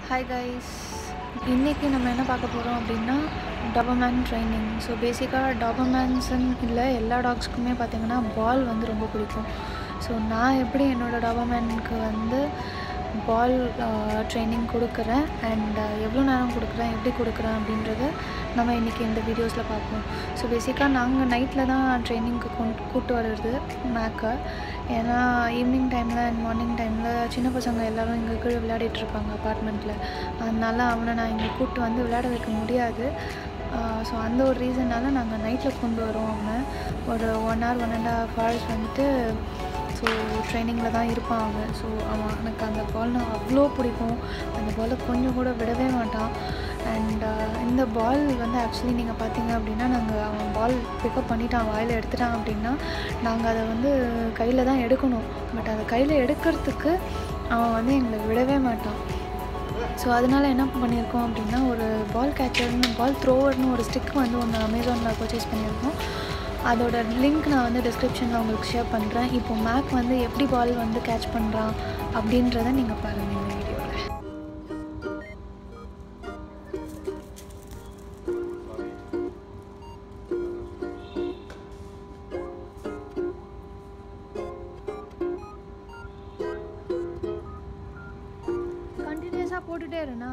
Hi guys, இன்னைக்கு நம்ம என்ன பார்க்க போகிறோம் அப்படின்னா Doberman ட்ரைனிங். ஸோ பேசிக்காக டாபர்மேன்ஸ்ன்னு இல்லை, எல்லா டாக்ஸ்க்குமே பார்த்திங்கன்னா பால் வந்து ரொம்ப பிடிக்கும். ஸோ நான் எப்படி என்னோடய டாபர்மேனுக்கு வந்து பால் ட்ரைனிங் கொடுக்குறேன் அண்ட் எவ்வளோ நேரம் கொடுக்குறேன், எப்படி கொடுக்குறேன் அப்படின்றத நம்ம இன்றைக்கி இந்த வீடியோஸில் பார்ப்போம். ஸோ பேசிக்காக நாங்கள் நைட்டில் தான் ட்ரைனிங்க்கு கூப்பிட்டு வர்றது மேக்கை. ஏன்னா ஈவினிங் டைமில் அண்ட் மார்னிங் டைமில் சின்ன பசங்க எல்லோரும் இங்கே கீழே விளையாடிட்டுருப்பாங்க அப்பார்ட்மெண்ட்டில். அதனால் அவனை நான் இங்கே கூப்பிட்டு வந்து விளையாட வைக்க முடியாது. ஸோ அந்த ஒரு ரீசனால் நாங்கள் நைட்டில் கொண்டு வரோம். அவனை ஒரு 1 hour 1.5 hours வந்துட்டு ஸோ ட்ரைனிங்கில் தான் இருப்பான் அவன். ஸோ அவன் எனக்கு அந்த பால்னா அவ்வளோ பிடிக்கும். அந்த பாலை கொஞ்சம் கூட விடவே மாட்டான். அண்ட் இந்த பால் வந்து ஆக்சுவலி நீங்கள் பார்த்தீங்க அப்படின்னா, நாங்கள் அவன் பால் பிக்கப் பண்ணிட்டான், வாயில் எடுத்துட்டான் அப்படின்னா நாங்கள் அதை வந்து கையில் தான் எடுக்கணும். பட் அதை கையில் எடுக்கிறதுக்கு அவன் வந்து எங்களை விடவே மாட்டான். ஸோ அதனால் என்ன பண்ணியிருக்கோம் அப்படின்னா, ஒரு பால் கேச்சர்னு பால் த்ரோவர்னு ஒரு ஸ்டிக் வந்து ஒன்று அமேசானில் பர்ச்சேஸ் பண்ணியிருக்கோம். அதோட லிங்க் நான் வந்து டிஸ்கிரிப்ஷனில் உங்களுக்கு ஷேர் பண்ணுறேன். இப்போ மேக் வந்து எப்படி பால் வந்து கேட்ச் பண்ணுறான் அப்படின்றத நீங்கள் பாருங்கள் இந்த வீடியோவில். கண்டினியூஸாக போட்டுகிட்டே இருண்ணா.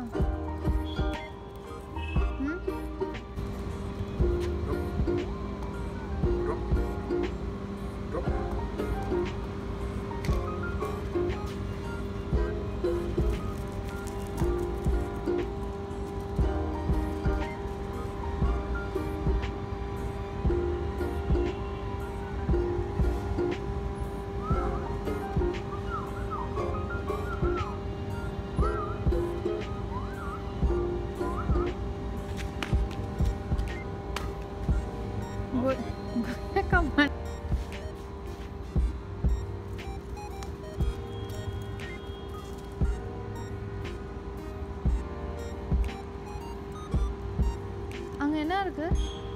Come on. அங்க என்ன இருக்கு?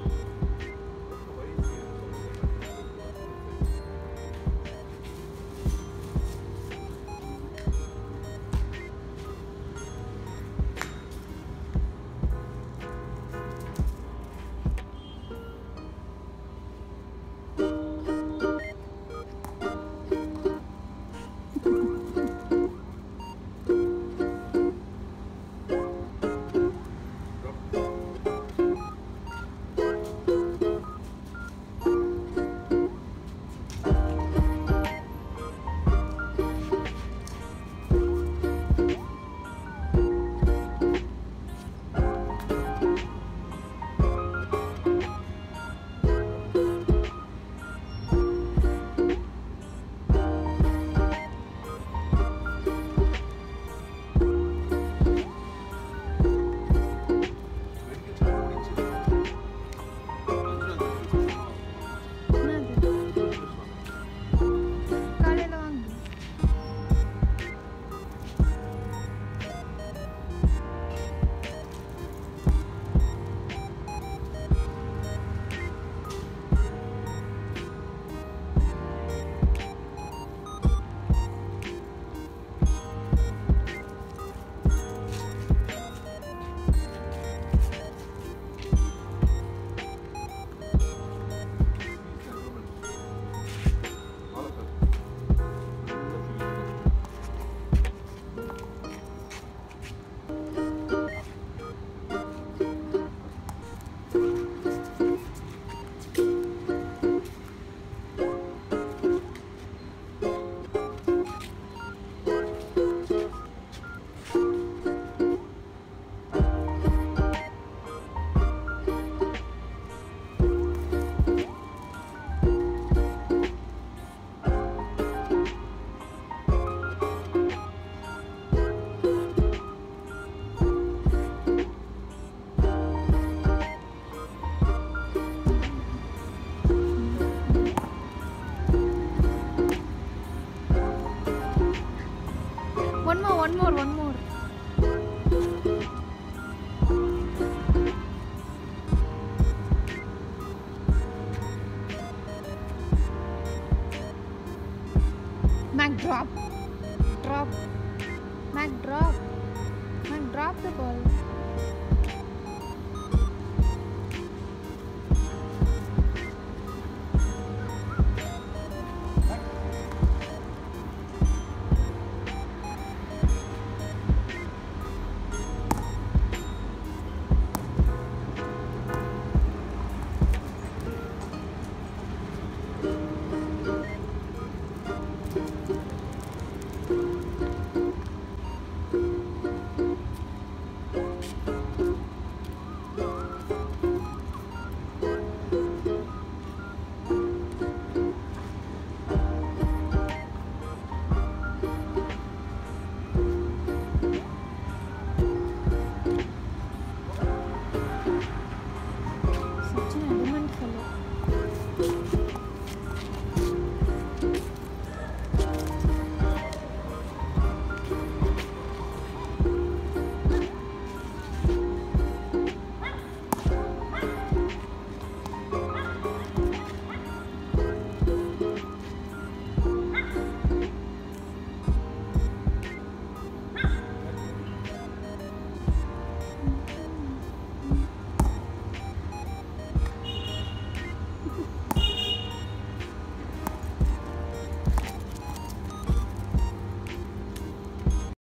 One more. Mac, drop. Mac, drop. Mac, Drop the ball.